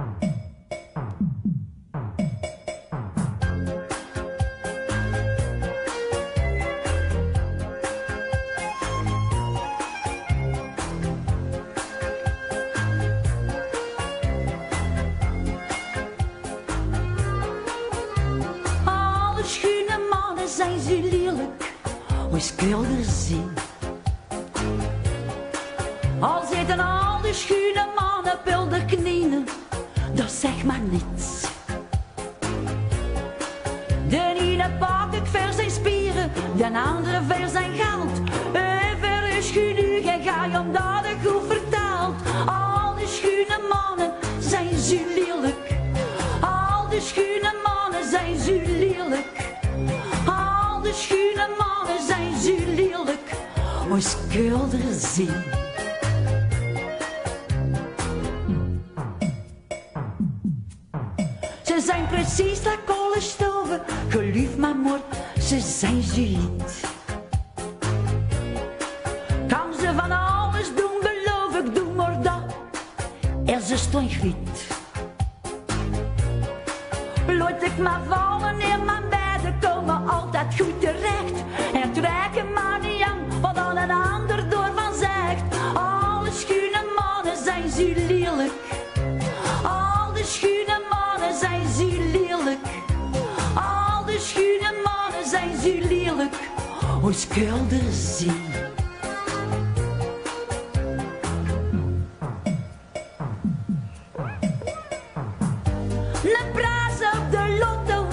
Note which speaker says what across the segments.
Speaker 1: Alle schöne mannen zijn zo lelijk, hoe schilder zien. Al zitten al die schöne mannen op de knieën, dat zegt maar niets. De ene pakt ik voor zijn spieren, de andere voor zijn geld. Even is genoeg en ga je omdat ik goed verteld. Al die schöne mannen zijn zo lelijk. Al die schöne mannen zijn zo lelijk. Al die schöne mannen zijn zo lelijk. Hoe schilder zien. Ze zijn precies de kolenstoven, geloof me maar, ze zijn zo niet. Kan ze van alles doen, beloof ik, doe maar dat, er ze stond griet. Laat ik maar vallen in mijn bedden, komen altijd goed terecht. En trekken maar niet aan, wat dan een ander door van zegt. Alle schöne mannen zijn zo lelijk. Al die schöne mannen zijn zo lelijk. Al die schöne mannen zijn zo lelijk. Hoe schilder zien. Een prijs op de lotto.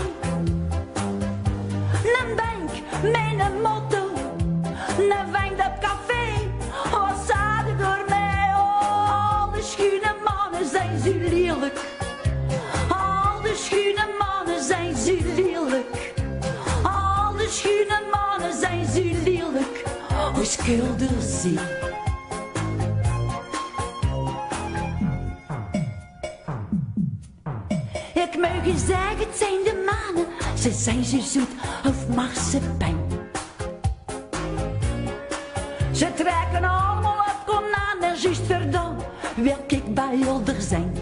Speaker 1: Een bank met een motto. Een wijn op café. Wat zaten door mij? Oh, al die schöne mannen zijn zo lelijk. Al die schöne mannen zijn zo lelijk. Al die schöne mannen zijn zo lelijk. Hoe schilder zien. Ik mag je zeggen, het zijn de mannen. Ze zijn zo zoet of marsepein. Ze trekken allemaal op konijn en juist verdaan wil ik bij elder zijn.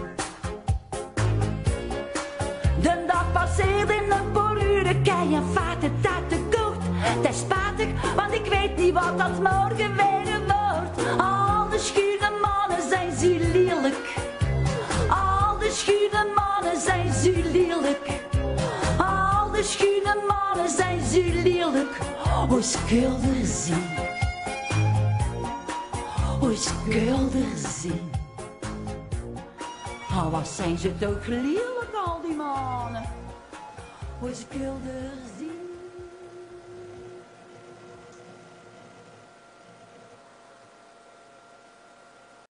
Speaker 1: De dag passeert in een paar uren, kei en vaart de tijd te kort. Het is spijtig, want ik weet niet wat dat morgen weer wordt. Al de schöne mannen zijn zo lelijk. Al de schöne mannen zijn zo lelijk. Al de schöne mannen zijn zo lelijk. Hoe schilder zien. Hoe schilder zien. Oh, wat zijn ze toch lelijk al die mannen. Hoe schilder zien.